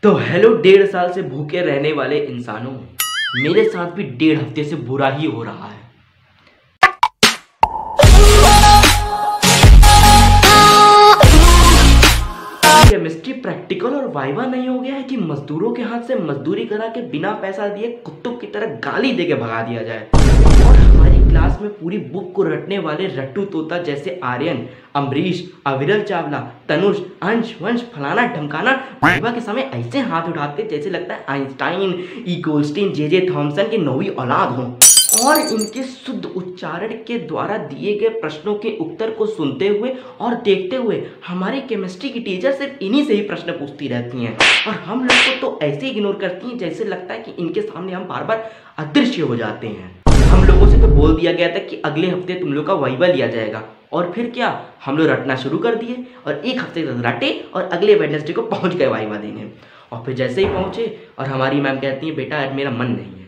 तो हेलो 1.5 साल से भूखे रहने वाले इंसानों, मेरे साथ भी 1.5 हफ्ते से बुरा ही हो रहा है। केमिस्ट्री प्रैक्टिकल और वाइवा नहीं हो गया है कि मजदूरों के हाथ से मजदूरी करा के बिना पैसा दिए कुत्तों की तरह गाली देके भगा दिया जाए। और हमारी क्लास में पूरी बुक को रटने वाले रट्टू तोता जैसे आर्यन, अमरीश, अविरल चावला, तनुष, अंश, वंश, फलाना ढमकाना वाइवा के समय ऐसे हाथ उठाते जैसे लगता है आइंस्टाइन, गोल्डस्टीन, जे थॉमसन के 9वीं औलाद हों। और इनके शुद्ध उच्चारण के द्वारा दिए गए प्रश्नों के उत्तर को सुनते हुए और देखते हुए हमारे केमिस्ट्री की टीचर सिर्फ इन्हीं से ही प्रश्न पूछती रहती हैं और हम लोग को तो ऐसे इग्नोर करती हैं जैसे लगता है कि इनके सामने हम बार बार अदृश्य हो जाते हैं। हम लोगों से तो बोल दिया गया था कि अगले हफ्ते तुम लोग का वाइवा लिया जाएगा, और फिर क्या, हम लोग रटना शुरू कर दिए और 1 हफ्ते तक रटे और अगले वेडनेसडे को पहुंच गए वाइवा देने। और फिर जैसे ही पहुंचे और हमारी मैम कहती है बेटा आज मेरा मन नहीं है।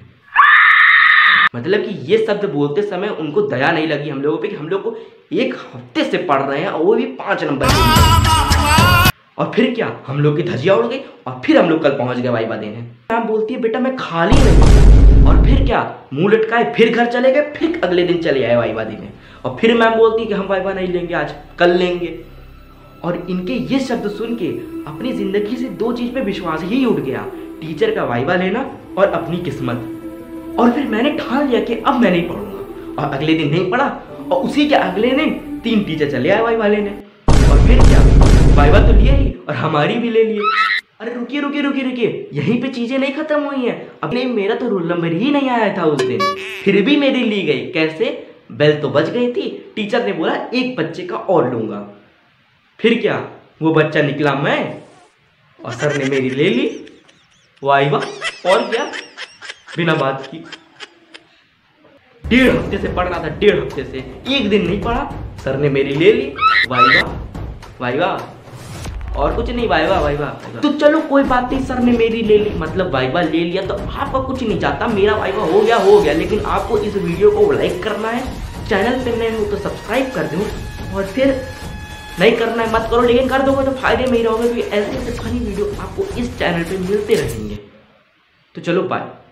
मतलब कि ये शब्द बोलते समय उनको दया नहीं लगी हम लोगों पे कि हम लोग को 1 हफ्ते से पढ़ रहे हैं और वो भी 5 नंबर के। और फिर क्या, हम लोग की धजिया उड़ गई और फिर हम लोग कल पहुंच गए वाइवा देने। मैम बोलती है बेटा मैं खाली नहीं, और फिर क्या, मुंह लटकाए फिर घर चले गए, फिर अगले दिन चले आए वाइवा देने। और फिर मैम बोलती है कि हम वाइवा नहीं लेंगे आज, कल लेंगे। और इनके ये शब्द सुन के अपनी जिंदगी से 2 चीज पे विश्वास ही उठ गया, टीचर का वाइवा लेना और अपनी किस्मत। और फिर मैंने ठान लिया कि अब मैं नहीं पढ़ूंगा, और अगले दिन नहीं पढ़ा और उसी के अगले दिन 3 टीचर चले आए वाइवा लेने। और फिर क्या, वाइवा तो लिया ही और हमारी भी ले लिए। अरे रुकिए रुकिए रुकिए रुकिए, यहीं पे चीजें नहीं खत्म हुई हैं। अब नहीं, मेरा तो रोल नंबर ही नहीं आया था उस दिन, फिर भी मेरी ली गई। कैसे, बेल तो बज गई थी, टीचर ने बोला 1 बच्चे का और लूंगा। फिर क्या, वो बच्चा निकला मैं और सर ने मेरी ले ली वाइवा। और क्या, बिना बात की 1.5 हफ्ते से पढ़ रहा था, 1.5 हफ्ते से 1 दिन नहीं पढ़ा, सर ने मेरी ले ली वाइवा। वाइवा और कुछ नहीं, वाइवा वाइवा। तो चलो कोई बात नहीं, सर ने मेरी ले ली, मतलब वाइवा ले लिया, तो आपका कुछ नहीं जाता, मेरा वाइवा हो गया। लेकिन आपको इस वीडियो को लाइक करना है, चैनल पे नए हो तो सब्सक्राइब कर दो, और फिर नहीं करना है मत करो, लेकिन कर दोगे तो फायदे में ही रहोगे, क्योंकि ऐसे फनी वीडियो आपको इस चैनल पे मिलते रहेंगे। तो चलो बाय।